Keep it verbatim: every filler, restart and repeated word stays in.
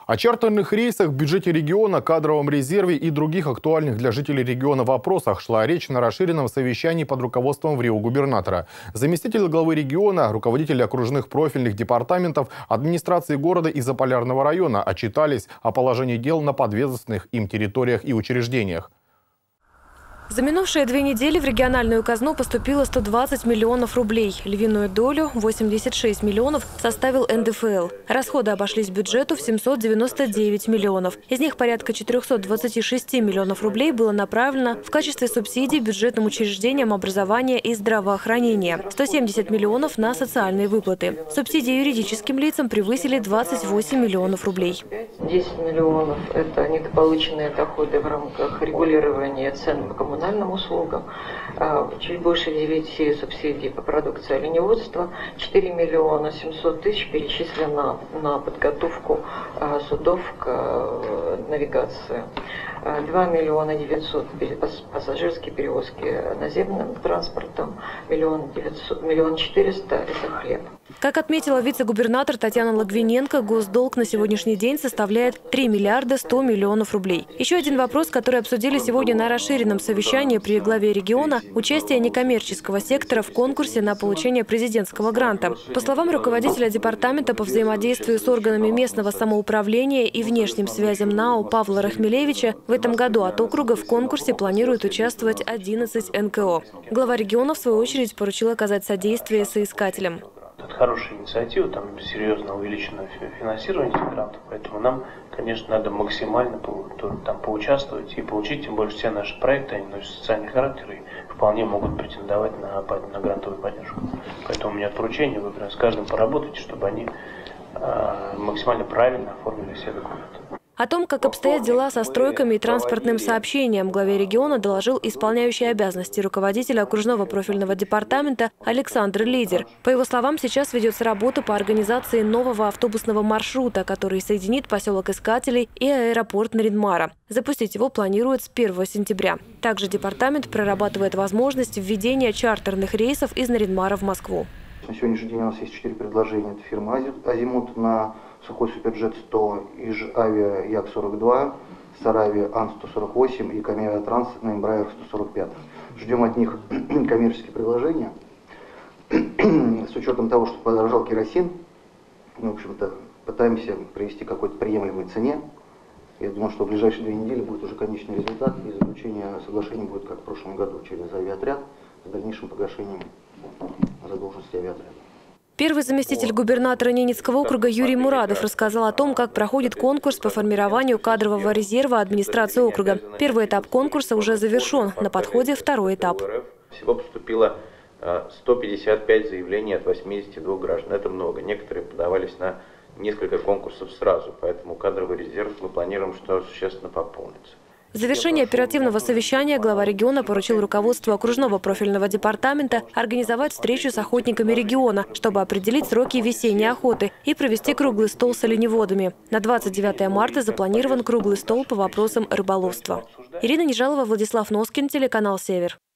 О чартерных рейсах, бюджете региона, кадровом резерве и других актуальных для жителей региона вопросах шла речь на расширенном совещании под руководством в Рио губернатора. Заместитель главы региона, руководители окружных профильных департаментов, администрации города и Заполярного района отчитались о положении дел на подведомственных им территориях и учреждениях. За минувшие две недели в региональную казну поступило сто двадцать миллионов рублей. Львиную долю – восемьдесят шесть миллионов – составил эн дэ эф эл. Расходы обошлись бюджету в семьсот девяносто девять миллионов. Из них порядка четырёхсот двадцати шести миллионов рублей было направлено в качестве субсидий бюджетным учреждениям образования и здравоохранения. сто семьдесят миллионов на социальные выплаты. Субсидии юридическим лицам превысили двадцать восемь миллионов рублей. десять миллионов – это недополученные доходы в рамках регулирования цен по коммунальным услугам, чуть больше девяти субсидий по продукции оленеводства, четыре миллиона семьсот тысяч перечислено на подготовку судов к навигации, два миллиона девятьсот пассажирские перевозки наземным транспортом, миллион девятьсот, миллион четыреста – это хлеб. Как отметила вице-губернатор Татьяна Логвиненко, госдолг на сегодняшний день составляет три миллиарда сто миллионов рублей. Еще один вопрос, который обсудили сегодня на расширенном совещании при главе региона – участие некоммерческого сектора в конкурсе на получение президентского гранта. По словам руководителя департамента по взаимодействию с органами местного самоуправления и внешним связям НАО Павла Рахмелевича, в этом году от округа в конкурсе планирует участвовать одиннадцать эн ка о. Глава региона, в свою очередь, поручил оказать содействие соискателям. Это хорошая инициатива, там серьезно увеличено финансирование этих грантов, поэтому нам, конечно, надо максимально там поучаствовать и получить, тем больше все наши проекты, они носят социальный характер и вполне могут претендовать на, на грантовую поддержку. Поэтому у меня поручение, вы прям с каждым поработайте, чтобы они э, максимально правильно оформили все документы. О том, как обстоят дела со стройками и транспортным сообщением, главе региона доложил исполняющий обязанности руководителя окружного профильного департамента Александр Лидер. По его словам, сейчас ведется работа по организации нового автобусного маршрута, который соединит поселок Искателей и аэропорт Нарьян-Мара. Запустить его планируют с первого сентября. Также департамент прорабатывает возможность введения чартерных рейсов из Нарьян-Мара в Москву. На сегодняшний день у нас есть четыре предложения. Это фирма «Азимут» на Сухой Суперджет сто, Иж-Авиа Як сорок два, Саравия Ан сто сорок восемь и Камиавиатранс на Эмбраер сто сорок пять. Ждем от них коммерческие предложения. С учетом того, что подорожал керосин, мы, в общем-то, пытаемся привести к какой-то приемлемой цене. Я думаю, что в ближайшие две недели будет уже конечный результат, и заключение соглашения будет, как в прошлом году, через авиаотряд с дальнейшим погашением задолженности авиаотряда. Первый заместитель губернатора Ненецкого округа Юрий Мурадов рассказал о том, как проходит конкурс по формированию кадрового резерва администрации округа. Первый этап конкурса уже завершен. На подходе второй этап. Всего поступило сто пятьдесят пять заявлений от восьмидесяти двух граждан. Это много. Некоторые подавались на несколько конкурсов сразу. Поэтому кадровый резерв мы планируем, что существенно пополнится. В завершении оперативного совещания глава региона поручил руководству окружного профильного департамента организовать встречу с охотниками региона, чтобы определить сроки весенней охоты и провести круглый стол с оленеводами. На двадцать девятое марта запланирован круглый стол по вопросам рыболовства. Ирина Нежалова, Владислав Носкин, телеканал «Север».